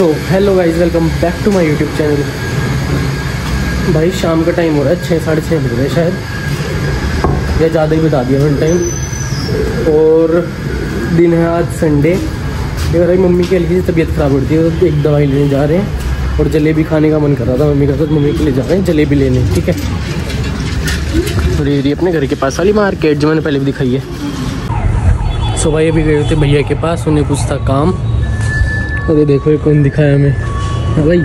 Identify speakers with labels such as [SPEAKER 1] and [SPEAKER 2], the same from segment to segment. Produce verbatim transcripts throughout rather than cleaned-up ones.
[SPEAKER 1] So hello guys, welcome back to my YouTube channel. भाई शाम का टाइम हो रहा है, छः साढ़े छः बज रहे हैं शायद, या ज़्यादा ही बता दिया मैंने टाइम। और दिन है आज संडे। ये भाई मम्मी की हल्की सी तबीयत ख़राब हो रही है, तो एक दवाई लेने जा रहे हैं। और जलेबी खाने का मन कर रहा था मम्मी का, तो मम्मी के लिए जा रहे हैं जलेबी लेने। ठीक है, और ये अपने घर के पास वाली मार्केट जो मैंने पहले भी दिखाई है। सो भाई अभी गए थे भैया के पास, उन्हें कुछ था काम। अरे देखो ये कौन दिखाया हमें। हाँ भाई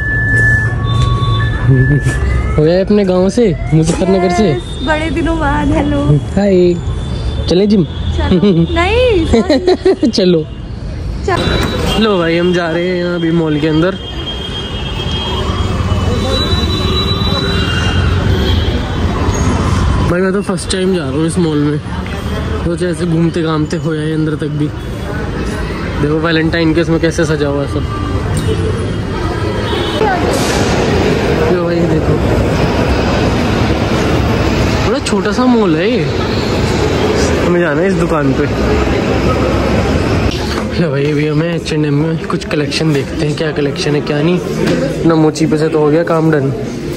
[SPEAKER 1] हो गया अपने गांव से, मुजफ्फरनगर से
[SPEAKER 2] बड़े दिनों बाद। हेलो
[SPEAKER 1] हाय, चले जिम?
[SPEAKER 2] नहीं
[SPEAKER 1] चलो लो भाई, हम जा रहे हैं यहाँ अभी मॉल के अंदर। भाई मैं तो फर्स्ट टाइम जा रहा हूँ इस मॉल में, तो ऐसे घूमते घामते हो जाए अंदर तक भी। देखो वैलेंटाइन के इसमें कैसे सजा हुआ है सब। यो भाई देखो, बड़ा छोटा सा मॉल है ये। हमें जाना है इस दुकान पे। या भाई अभी हमें एच एंड एम में कुछ कलेक्शन देखते हैं, क्या कलेक्शन है क्या नहीं। ना मोची पे से तो हो गया काम डन।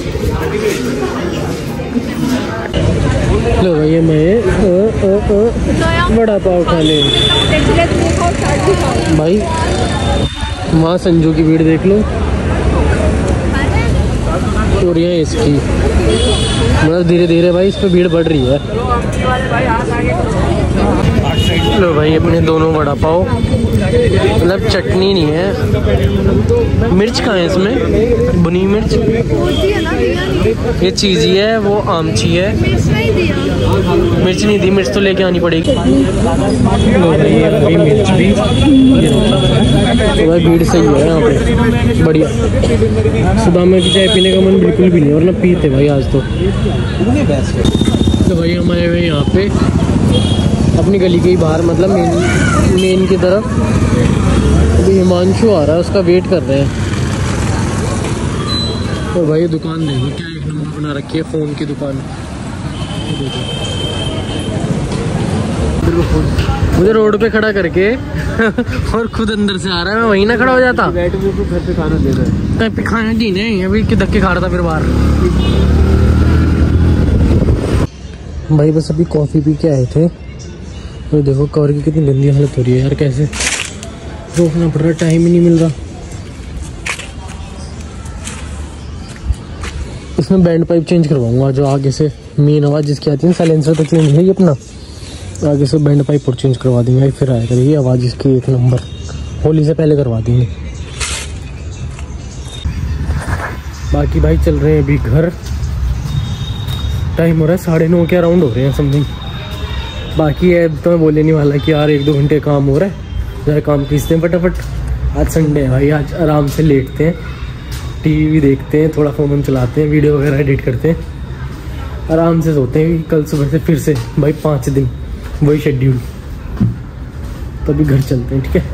[SPEAKER 1] लो भाई मैं बड़ा पाव खा ले भाई। वहाँ संजू की भीड़ देख लो, और यहाँ इसकी, मतलब धीरे धीरे भाई इस पे भीड़ बढ़ रही है। लो भाई अपने दोनों वड़ा पाव, मतलब चटनी नहीं है, मिर्च कहाँ है इसमें, भुनी मिर्च। ये चीज़ ही है, वो आमची है। मिर्च नहीं दी, मिर्च तो लेके आनी पड़ेगी। लो भाई ये भाई मिर्च भी, तो भाई भीड़ सही है यहाँ पे, बढ़िया। सुबह में की चाय पीने का मन बिल्कुल भी नहीं, और ना पीते भाई आज तो। तो भाई हमारे भाई यहाँ पे अपनी गली के ही बाहर, मतलब मेन मेन की तरफ अभी हिमांशु आ रहा है, उसका वेट कर रहे हैं। तो भाई दुकान देखो क्या एक नंबर बना रखी है, फ़ोन की दुकान। मुझे रोड पे खड़ा करके और खुद अंदर से आ रहा है, मैं वहीं ना खड़ा हो जाता। घर पे खाना दे रहा है, खाना दी नहीं अभी कि धक्के खा रहा था फिर बाहर। भाई बस अभी कॉफ़ी पी के आए थे, तो देखो कवर की कितनी गंदी हालत हो रही है यार, कैसे रोकना पड़ रहा, टाइम ही नहीं मिल रहा। इसमें बैंड पाइप चेंज करवाऊंगा, जो आगे से मेन आवाज़ जिसकी आती है, साइलेंसर तो चेंज है ये अपना, आगे से बैंड पाइप और चेंज करवा देंगे, फिर आएगा ये आवाज़ इसकी एक नंबर। होली से पहले करवा देंगे। बाकी भाई चल रहे हैं अभी घर, टाइम हो रहा है साढ़े नौ के अराउंड हो रहे हैं समथिंग। बाकी है तो मैं बोलने नहीं वाला कि यार एक दो घंटे काम हो रहा है, ज़रा काम खींचते हैं फटाफट। आज संडे है भाई, आज आराम से लेटते हैं, टीवी देखते हैं, थोड़ा फ़ोन चलाते हैं, वीडियो वगैरह एडिट करते हैं, आराम से सोते हैं। कल सुबह से फिर से भाई पाँच दिन वही शेड्यूल। तो अभी घर चलते हैं, ठीक है।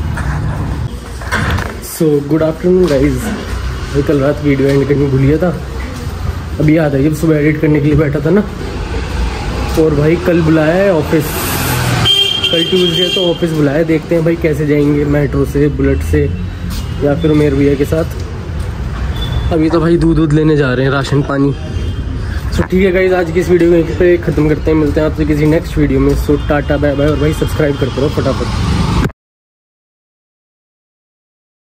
[SPEAKER 1] So good afternoon guys. भाई कल रात वीडियो एडिट करने भूल गया था, अभी याद है जब सुबह एडिट करने के लिए बैठा था ना। और भाई कल बुलाया है ऑफिस, कल ट्यूसडे तो ऑफिस बुलाया है, देखते हैं भाई कैसे जाएंगे, मेट्रो से, बुलेट से, या फिर उमेर भैया के साथ। अभी तो भाई दूध दूध लेने जा रहे हैं, राशन पानी। सो ठीक है गाइज, आज की इस वीडियो में पे ख़त्म करते हैं, मिलते हैं आपसे किसी नेक्स्ट वीडियो में। सो टाटा बाय बाय, और भाई सब्सक्राइब करते रहो फटाफट।